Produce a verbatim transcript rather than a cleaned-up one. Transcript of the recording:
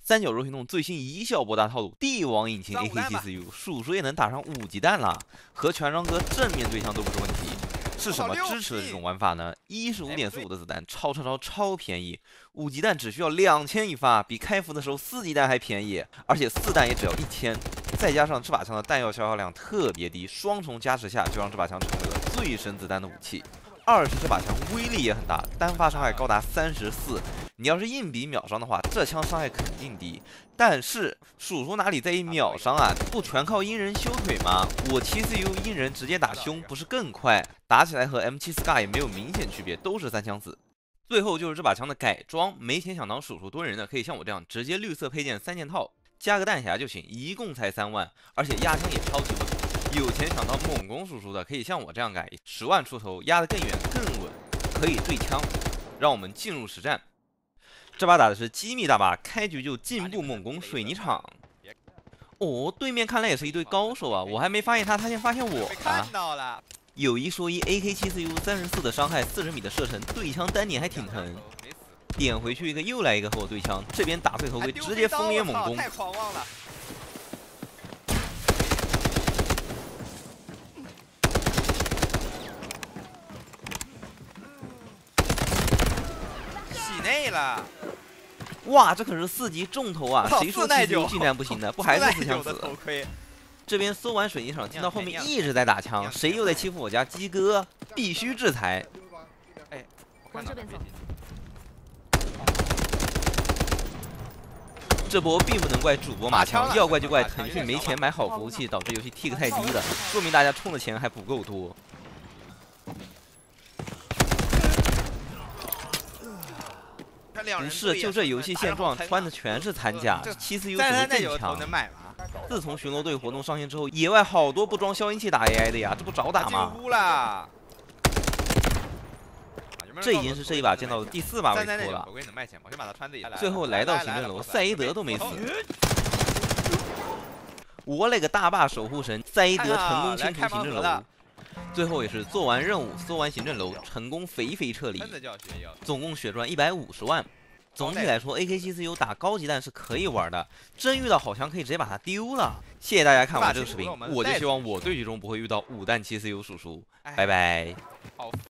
三角洲行动最新一效博大套路，帝王引擎 A K 七 C U， 鼠鼠也能打上五级弹了，和全装哥正面对枪都不是问题。是什么支持的这种玩法呢？一是五点四五的子弹，超超超超便宜，五级弹只需要两千一发，比开服的时候四级弹还便宜，而且四弹也只要一千。再加上这把枪的弹药消耗量特别低，双重加持下就让这把枪成为了最省子弹的武器。二是这把枪威力也很大，单发伤害高达三十四。你要是硬比秒伤的话，这枪伤害肯定低。但是鼠鼠哪里在意秒伤啊？不全靠阴人修腿吗？我七 C U 阴人直接打胸不是更快？打起来和 M 七 Scar 也没有明显区别，都是三枪子。最后就是这把枪的改装，没钱想当鼠鼠蹲人的，可以像我这样直接绿色配件三件套，加个弹匣就行，一共才三万，而且压枪也超级稳。有钱想当猛攻鼠鼠的，可以像我这样改，十万出头，压得更远更稳，可以对枪。让我们进入实战。这把打的是机密大把，开局就进步猛攻水泥厂。哦，对面看来也是一队高手啊，我还没发现他，他先发现我啊。有一说一 ，A K 七 C U 三十四的伤害，四十米的射程，对枪单点还挺疼。点回去一个，又来一个和我对枪，这边打碎头盔，直接枫叶猛攻。 太狂妄了！洗内了！ 哇，这可是四级重头啊！谁说七 C U 竟然不行的？不还是四枪死？ 头盔。 这边搜完水泥厂，听到后面一直在打枪，谁又在欺负我家鸡哥？必须制裁！ 哎， 往这边走。 这波并不能怪主播马枪，要怪就怪腾讯没钱买好服务器，导致游戏 tick 太低了，说明大家充的钱还不够多。不是，就这游戏现状，穿的全是残甲，七 C U 怎么更强？自从巡逻队活动上线之后，野外好多不装消音器打 A I 的呀，这不找打吗？这已经是这一把见到的第四把委托了。最后来到行政楼，赛伊德都没死。我勒个大坝守护神，赛伊德成功清除行政楼。最后也是做完任务，搜完行政楼，成功肥肥撤离。总共血赚一百五十万。总体来说 ，A K 七 C U 打高级弹是可以玩的，真遇到好枪可以直接把它丢了。谢谢大家看完这个视频，我就希望我对局中不会遇到五弹七 C U 叔叔，拜拜。